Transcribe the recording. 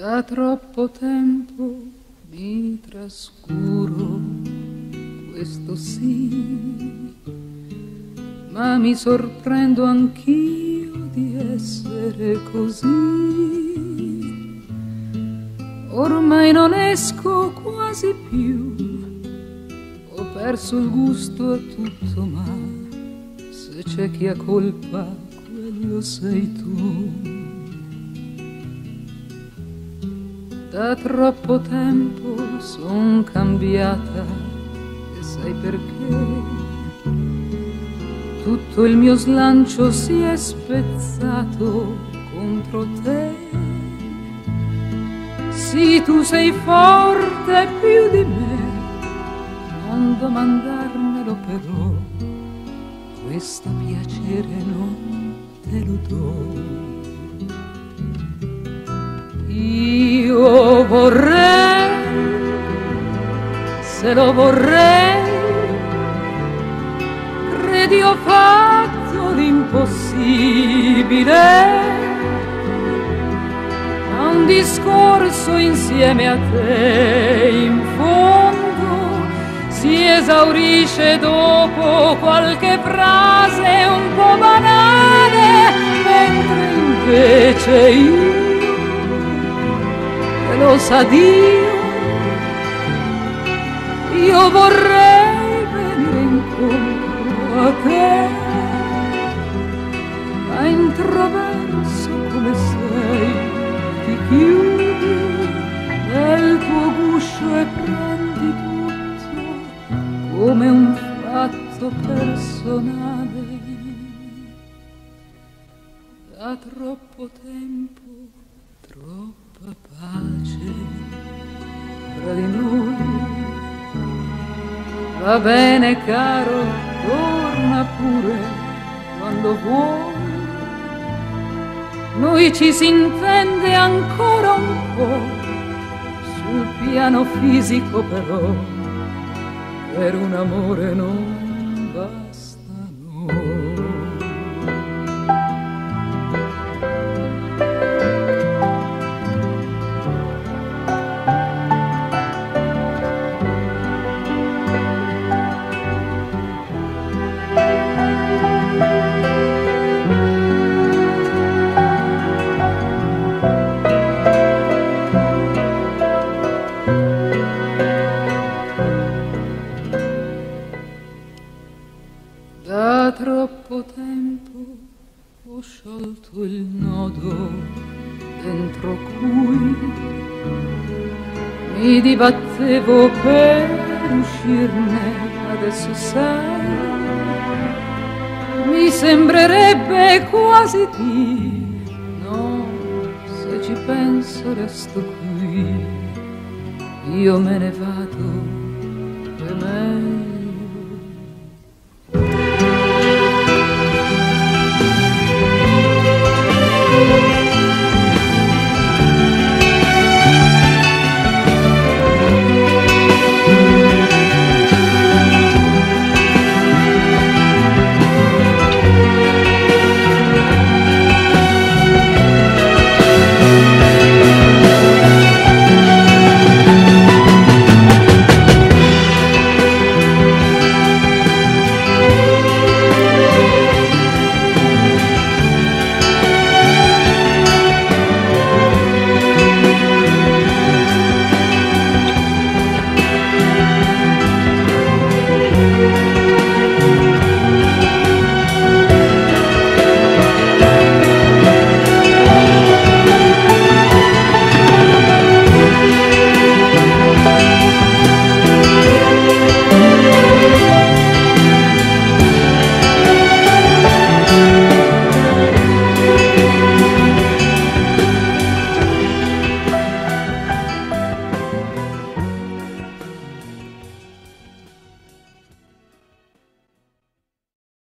Da troppo tempo mi trascuro, questo sì, ma mi sorprendo anch'io di essere così. Ormai non esco quasi più, ho perso il gusto a tutto, ma se c'è chi ha colpa, quello sei tu. Da troppo tempo son cambiata e sai perché? Tutto il mio slancio si è spezzato contro te. Sì, tu sei forte più di me, non domandarmelo però, questo piacere non te lo do. Io vorrei, se lo vorrei, credi ho fatto l'impossibile, ma un discorso insieme a te in fondo si esaurisce dopo qualche frase un po' banale, mentre invece io, lo sa Dio, io vorrei venire incontro a te, ma introverso come sei, ti chiudi nel tuo guscio e prendi tutto come un fatto personale. Da troppo tempo, troppa pace tra di noi. Va bene caro, torna pure quando vuoi. Noi ci si intende ancora un po', sul piano fisico però, per un amore non basta noi. Da troppo tempo ho sciolto il nodo dentro cui mi dibattevo per uscirne, adesso sai, mi sembrerebbe quasi di no, se ci penso resto qui, io me ne vado, e me